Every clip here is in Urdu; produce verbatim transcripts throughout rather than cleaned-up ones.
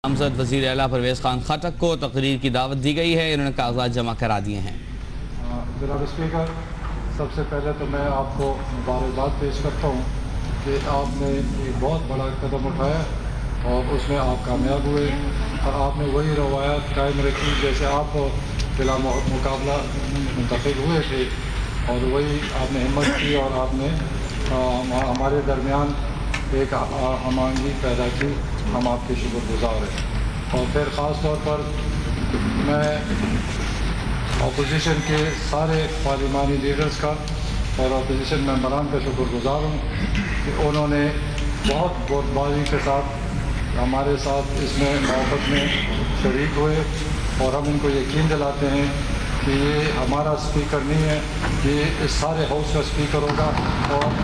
نامزد وزیر اعلیٰ پرویز خان خٹک کو تقریر کی دعوت دی گئی ہے، انہوں نے کاغذات جمع کرا دیے ہیں۔ جناب اسپیکر، سب سے پہلے تو میں آپ کو مبارکباد پیش کرتا ہوں کہ آپ نے ایک بہت بڑا قدم اٹھایا اور اس میں آپ کامیاب ہوئے اور آپ نے وہی روایت قائم رکھی جیسے آپ بلا مقابلہ منتخب ہوئے تھے، اور وہی آپ نے ہمت کی اور آپ نے ہمارے درمیان ایک ہم آہنگی پیدا کی۔ ہم آپ کے شکر گزار ہیں۔ اور پھر خاص طور پر میں اپوزیشن کے سارے پارلیمانی لیڈرز کا اور اپوزیشن ممبران کا شکر گزار ہوں کہ انہوں نے بہت بہت بازی کے ساتھ ہمارے ساتھ اس میں محبت میں شریک ہوئے، اور ہم ان کو یقین دلاتے ہیں کہ یہ ہمارا اسپیکر نہیں ہے، یہ اس سارے ہاؤس کا اسپیکر ہوگا، اور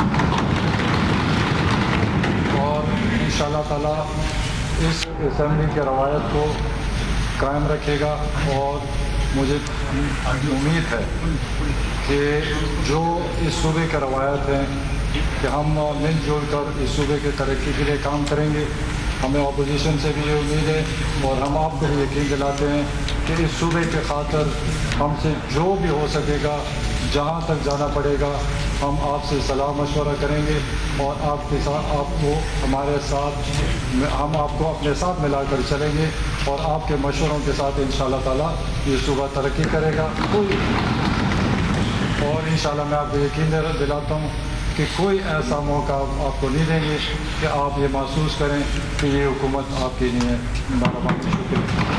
اور انشاءاللہ تعالیٰ اس اسمبلی کے روایت کو قائم رکھے گا۔ اور مجھے امید ہے کہ جو اس صوبے کے روایت ہیں کہ ہم مل جل کر اس صوبے کے ترقی کے لیے کام کریں گے۔ ہمیں اپوزیشن سے بھی یہ امید ہے اور ہم آپ کو بھی یقین دلاتے ہیں کہ اس صوبے کے خاطر ہم سے جو بھی ہو سکے گا، جہاں تک جانا پڑے گا، ہم آپ سے صلاح مشورہ کریں گے اور آپ کے ساتھ آپ کو ہمارے ساتھ ہم آپ کو اپنے ساتھ ملا کر چلیں گے، اور آپ کے مشوروں کے ساتھ انشاءاللہ تعالیٰ یہ صوبہ ترقی کرے گا۔ اور انشاءاللہ میں آپ کو یقین دلاتا ہوں کہ کوئی ایسا موقع آپ کو نہیں دیں گے کہ آپ یہ محسوس کریں کہ یہ حکومت آپ کی نہیں ہے۔ مہربانی، شکریہ۔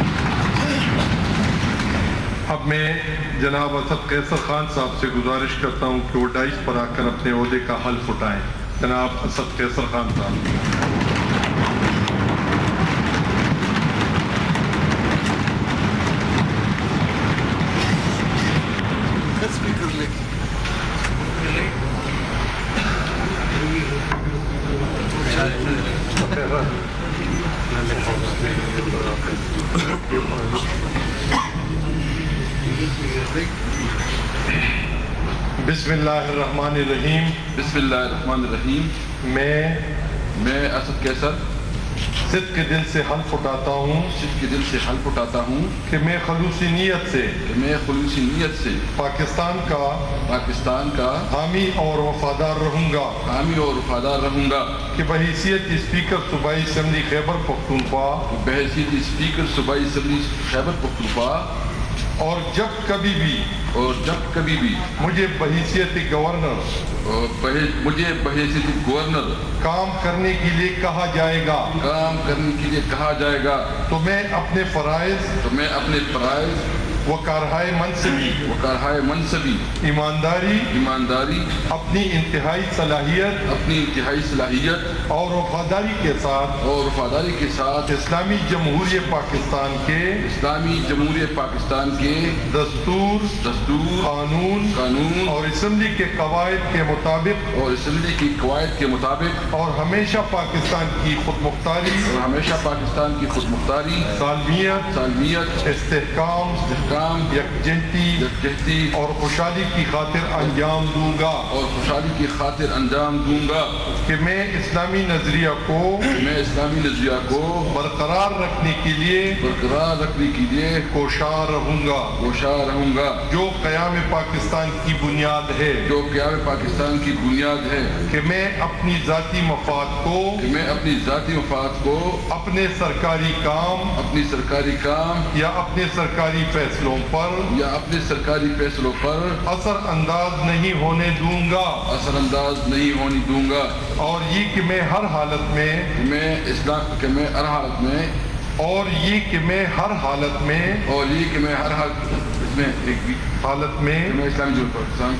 اب میں جناب اسد قیصر خان صاحب سے گزارش کرتا ہوں کہ وہ ڈائس پر آ کر اپنے عہدے کا حلف اٹھائیں۔ جناب اسد قیصر خان صاحب۔ بسم اللہ الرحمن الرحیم۔ بسم اللہ الرحمن الرحیم۔ میں میں اسد قیصر صدق کے دل سے حلف اٹھاتا ہوں صدق کے دل سے حلف اٹھاتا ہوں کہ میں خلوصی نیت سے کہ میں خلوصی نیت سے پاکستان کا پاکستان کا حامی اور وفادار رہوں گا حامی اور وفادار رہوں گا کہ بحیثیت اسپیکر صوبائی اسمبلی خیبر پختونخوا بحیثیت اسپیکر صوبائی اسمبلی خیبر پختونخوا اور جب کبھی بھی اور جب کبھی بھی مجھے بحیثیت گورنر مجھے بحیثیت گورنر کام کرنے کے لیے کہا جائے گا کام کرنے کے لیے کہا جائے گا تو میں اپنے فرائض تو میں اپنے فرائض و کارہائے منصبی و کارہائے منصبی ایمانداری ایمانداری اپنی انتہائی صلاحیت اپنی انتہائی صلاحیت اور وفاداری کے ساتھ اور وفاداری کے ساتھ اسلامی جمہوریہ پاکستان کے اسلامی جمہوریہ پاکستان کے دستور دستور قانون قانون اور اسمبلی کے قواعد کے مطابق اور اسمبلی کی قواعد کے مطابق اور ہمیشہ پاکستان کی خود مختاری اور ہمیشہ پاکستان کی خود مختاری سالمیت سالمیت استحکام استحکام یکجہتی یکجہتی اور خوشحالی کی خاطر انجام دوں گا اور خوشحالی کی خاطر انجام دوں گا کہ میں اسلامی نظریہ کو میں اسلامی نظریہ کو برقرار رکھنے کے لیے برقرار رکھنے کے لیے کوشاں رہوں گا کوشاں رہوں گا جو قیام پاکستان کی بنیاد ہے جو قیام پاکستان کی بنیاد ہے کہ میں اپنی ذاتی مفاد کو کہ میں اپنی ذاتی مفاد کو اپنے سرکاری کام اپنی سرکاری کام یا اپنے سرکاری فیصلوں پر یا اپنے سرکاری فیصلوں پر اثر انداز نہیں ہونے دوں گا اثر انداز نہیں ہونے دوں گا اور یہ کہ میں ہر حالت میں کہ میں اسلام کہ میں ہر حالت میں اور یہ کہ میں ہر حالت میں اور یہ کہ میں ہر حالت میں ایک حالت میں میں اسلامی جمہوریہ پاکستان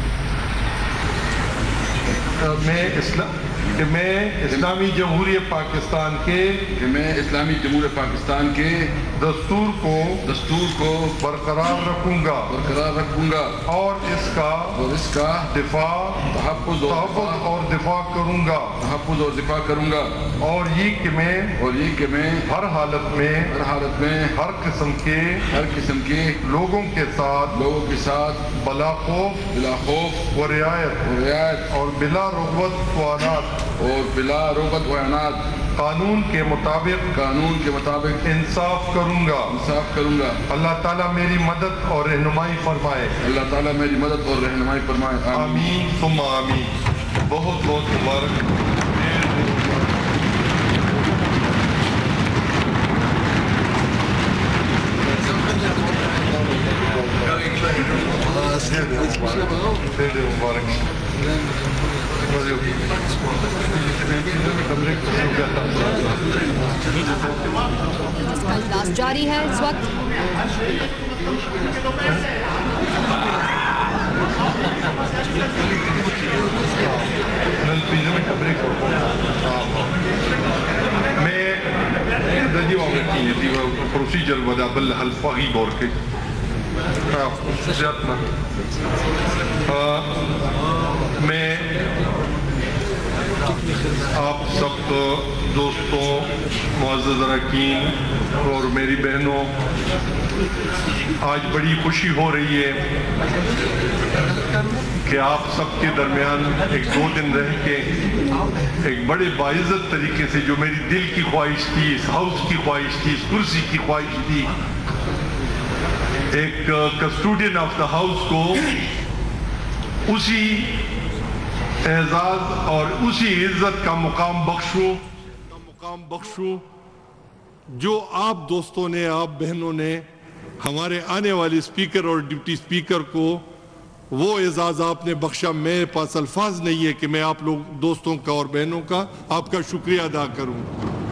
میں اسلام کہ میں اسلامی جمہوریہ پاکستان کے کہ میں اسلامی جمہوریہ پاکستان کے دستور کو دستور کو برقرار رکھوں گا برقرار رکھوں گا اور اس کا اور اس کا دفاع تحفظ تحفظ اور دفاع کروں گا تحفظ اور دفاع کروں گا اور یہ کہ میں اور یہ کہ میں ہر حالت میں ہر حالت میں ہر قسم کے ہر قسم کے لوگوں کے ساتھ لوگوں کے ساتھ بلا خوف بلا خوف و رعایت و رعایت اور بلا رغبت و عناد اور بلا رغبت و عناد قانون کے مطابق قانون کے مطابق انصاف کروں گا انصاف کروں گا. اللہ تعالیٰ میری مدد اور رہنمائی فرمائے. اللہ تعالیٰ میری مدد اور رہنمائی فرمائے. آمین ثم آمین. بہت بہت مبارک. مبارک. جس کا اجلاس جاری ہے اس وقت. میں دجی واقعی تھی پروسیجر ودا بل حلفاغی بور کے زیادنا میں آپ سب دوستوں معزز اراکین اور میری بہنوں آج بڑی خوشی ہو رہی ہے کہ آپ سب کے درمیان ایک دو دن رہ کے ایک بڑے باعزت طریقے سے جو میری دل کی خواہش تھی، اس ہاؤس کی خواہش تھی، اس کرسی کی خواہش تھی، ایک کسٹوڈین آف دا ہاؤس کو اسی اعزاز اور اسی عزت کا مقام بخشوں مقام بخشوں جو آپ دوستوں نے، آپ بہنوں نے ہمارے آنے والے اسپیکر اور ڈپٹی اسپیکر کو وہ اعزاز آپ نے بخشا. میرے پاس الفاظ نہیں ہے کہ میں آپ لوگ دوستوں کا اور بہنوں کا آپ کا شکریہ ادا کروں.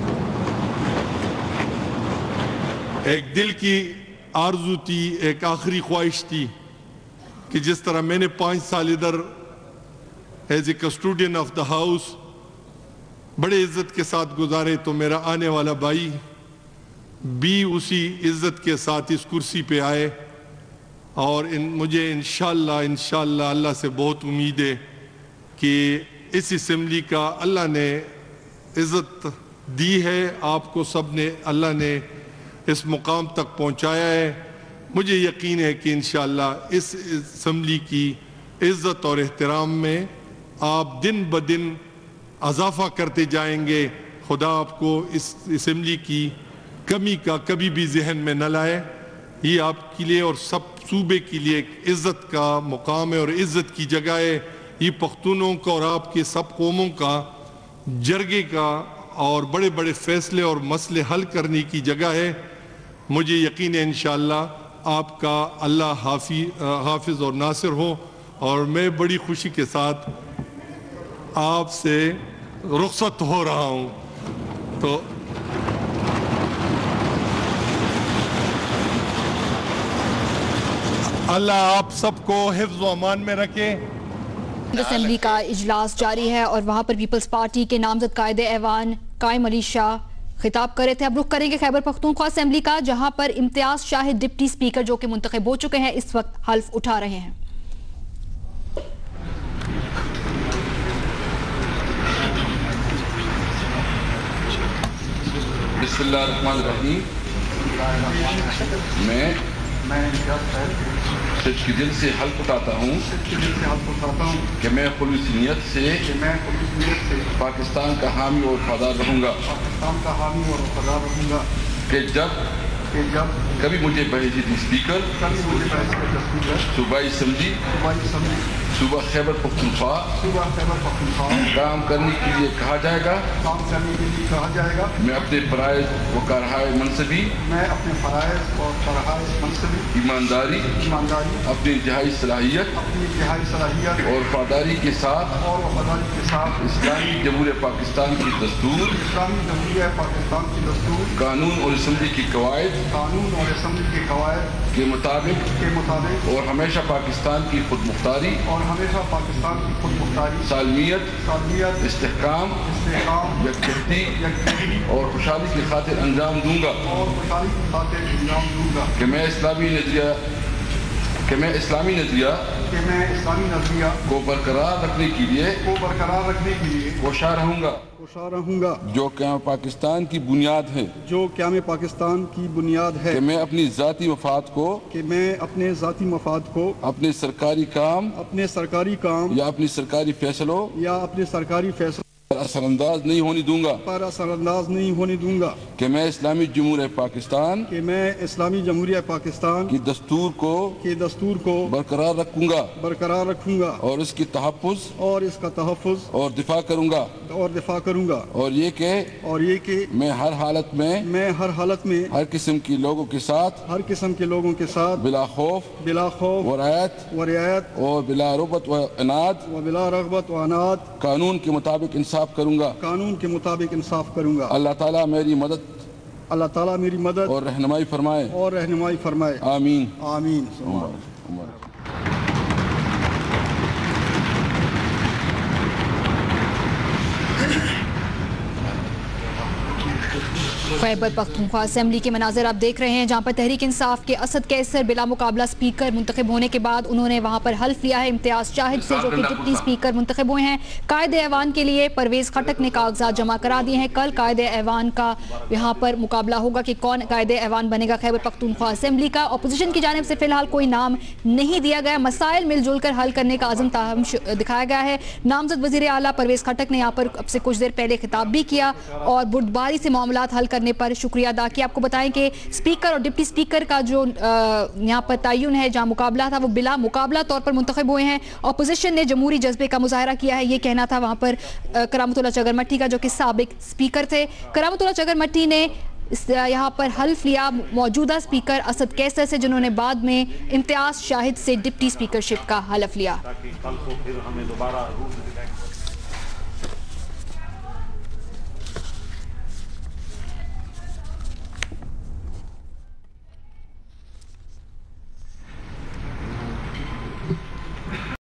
ایک دل کی آرزو تھی، ایک آخری خواہش تھی کہ جس طرح میں نے پانچ سال ادھر as a custodian of the house بڑے عزت کے ساتھ گزارے، تو میرا آنے والا بھائی بھی اسی عزت کے ساتھ اس کرسی پہ آئے. اور ان مجھے انشاءاللہ انشاءاللہ اللہ سے بہت امید ہے کہ اس اسمبلی کا اللہ نے عزت دی ہے، آپ کو سب نے اللہ نے اس مقام تک پہنچایا ہے. مجھے یقین ہے کہ انشاءاللہ اس اسمبلی کی عزت اور احترام میں آپ دن بدن اضافہ کرتے جائیں گے. خدا آپ کو اس اسمبلی کی کمی کا کبھی بھی ذہن میں نہ لائے. یہ آپ کے لیے اور سب صوبے کے لیے ایک عزت کا مقام ہے اور عزت کی جگہ ہے. یہ پختونوں کا اور آپ کے سب قوموں کا جرگے کا اور بڑے بڑے فیصلے اور مسئلے حل کرنے کی جگہ ہے. مجھے یقین ہے انشاءاللہ آپ کا اللہ حافظ اور ناصر ہو. اور میں بڑی خوشی کے ساتھ آپ سے رخصت ہو رہا ہوں. تو اللہ آپ سب کو حفظ و امان میں رکھے. اسمبلی کا اجلاس جاری ہے اور وہاں پر پیپلز پارٹی کے نامزد قائد ایوان قائم علی شاہ خطاب کر رہے تھے. اب رخ کریں گے خیبر پختونخوا اسمبلی کا، جہاں پر امتیاز شاہد ڈپٹی اسپیکر جو کہ منتخب ہو چکے ہیں اس وقت حلف اٹھا رہے ہیں. بسم اللہ الرحمن الرحیم. میں سچ کی دل سے حلف اٹھاتا ہوں کہ میں خلوص نیت سے پاکستان کا حامی اور وفادار رہوں گا کہ جب کبھی مجھے بحیثیت اسپیکر صوبائی اسمبلی صوبہ خیبر پختونخوا کام کرنے کے لیے کہا جائے گا، میں اپنے فرائض و کارہائے منصبی ایمانداری، اپنی انتہائی صلاحیت اور وفاداری کے ساتھ اسلامی جمہوریہ پاکستان کی دستور، قانون اور اسمبلی کی قواعد قانون اور اسمبلی کے قواعد کے مطابق کے مطابق اور ہمیشہ پاکستان کی خود مختاری اور ہمیشہ پاکستان کی خود مختاری، سالمیت، سالمیت، استحکام، استحکام، یکجہتی یکجہتی اور خوشحالی کی خاطر انجام دوں گا اور خوشحالی کی خاطر انجام دوں گا کہ میں اسلامی نظریہ کہ میں اسلامی نظریہ کہ میں اسلامی نظریہ کو برقرار رکھنے کے لیے کو برقرار رکھنے کے لیے کوشاں رہوں گا کوشاں رہوں گا جو قیام پاکستان کی بنیاد ہے جو قیام پاکستان کی بنیاد ہے کہ میں اپنی ذاتی مفاد کو کہ میں اپنے ذاتی مفاد کو اپنے سرکاری کام اپنے سرکاری کام یا اپنی سرکاری فیصلوں یا اپنے سرکاری فیصلوں اثر انداز نہیں ہونے دوں گا پر اثر انداز نہیں ہونے دوں گا کہ میں اسلامی جمہوریہ پاکستان کہ میں اسلامی جمہوریہ پاکستان کی دستور کو کے دستور کو برقرار رکھوں گا برقرار رکھوں گا اور اس کی تحفظ اور اس کا تحفظ اور دفاع کروں گا اور دفاع کروں گا اور یہ کہ اور یہ کہ میں ہر حالت میں میں ہر حالت میں ہر قسم کی لوگوں کے ساتھ ہر قسم کے لوگوں کے ساتھ بلا خوف بلا خوف و رعایت و رعایت اور بلا رغبت و عناد و بلا رغبت و عناد قانون کے مطابق انصاف کروں گا قانون کے مطابق انصاف کروں گا. اللہ تعالیٰ میری مدد اللہ تعالیٰ میری مدد اور رہنمائی فرمائے اور رہنمائی فرمائے. آمین آمین. خیبر پختونخوا اسمبلی کے مناظر آپ دیکھ رہے ہیں جہاں پر تحریک انصاف کے اسد کیسر بلا مقابلہ سپیکر منتخب ہونے کے بعد انہوں نے وہاں پر حلف لیا ہے امتیاز شاہد سے جو کہ ڈپٹی سپیکر منتخب ہوئے ہیں. قائد ایوان کے لیے پرویز خٹک نے کاغذات جمع کرا دیے ہیں. کل قائد ایوان کا یہاں پر مقابلہ ہوگا کہ کون قائد ایوان بنے گا خیبر پختونخوا اسمبلی کا. اپوزیشن کی جانب سے فی الحال کوئی نام نہیں دیا گیا. مسائل مل جل کر حل کرنے کا عزم تاہم دکھایا گیا ہے. نامزد وزیر اعلیٰ پرویز خٹک نے یہاں پر اب سے کچھ دیر پہلے خطاب بھی کیا اور بردباری سے معاملات حل کرنے پر شکریہ ادا کیا. آپ کو بتائیں کہ سپیکر اور ڈپٹی سپیکر کا جو یہاں پر تعین ہے جہاں مقابلہ تھا وہ بلا مقابلہ طور پر منتخب ہوئے ہیں. اپوزیشن نے جمہوری جذبے کا مظاہرہ کیا ہے. یہ کہنا تھا وہاں پر کرامت اللہ چگرمٹھی کا جو کہ سابق سپیکر تھے. کرامت اللہ چگرمٹھی نے یہاں پر حلف لیا موجودہ سپیکر اسد کیسر سے جنہوں نے بعد میں امتیاز شاہد سے ڈپٹی سپیکرشپ کا حلف لیا.